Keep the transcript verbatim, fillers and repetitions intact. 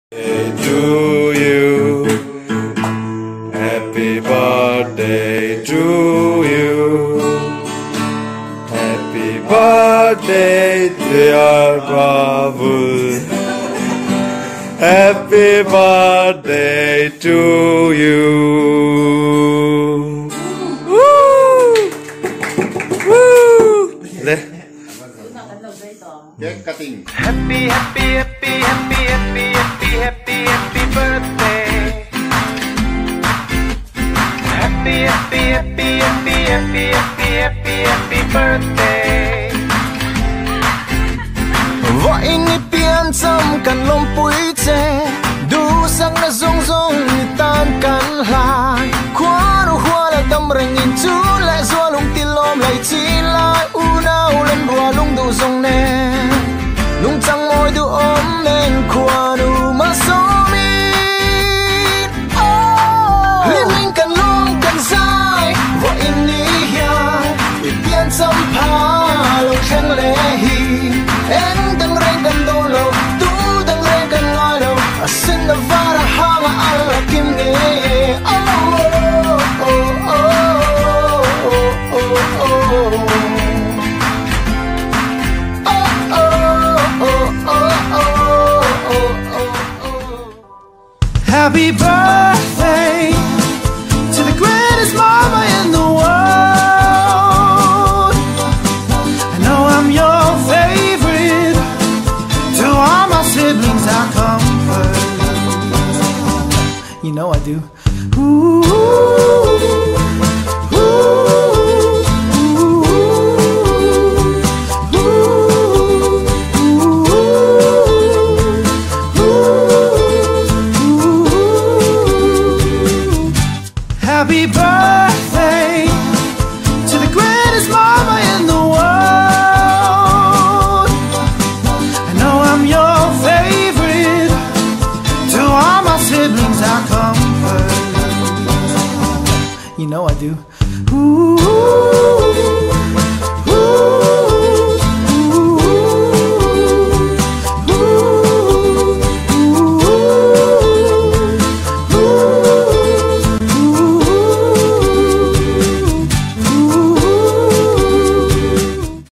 To you, happy birthday to you, happy birthday dear Babul, happy birthday to you. Woo! Woo! Cake cutting. Happy, happy, happy, happy, happy, happy, happy, happy birthday. Happy, happy, happy, happy, happy, happy, happy, happy birthday. Và in ni pian chăm kan lom pui che, du sang na zong zong ni tan kan lai. Khoa ru khoa la tam reng in chu lại zua lung ti lom lại chi lai u na u len bua lung du zong ne. Nung chẳng môi du ôm nên khoa nu mà so mi. Liên minh cần luôn cần sai và in ni hiền vì biến chăm phá lòng khen lệ hi. Em đang rèn cần đô lô tu đang rèn cần ngoi đâu xin là va ra ha mà ăn là kim nghề. Oh oh oh oh oh oh. Happy birthday to the greatest mama in the world. I know I'm your favorite. To all my siblings I comfort. You know I do. Ooh, ooh, happy birthday to the greatest mama in the world. I know I'm your favorite. To all my siblings I comfort. You know I do. Ooh.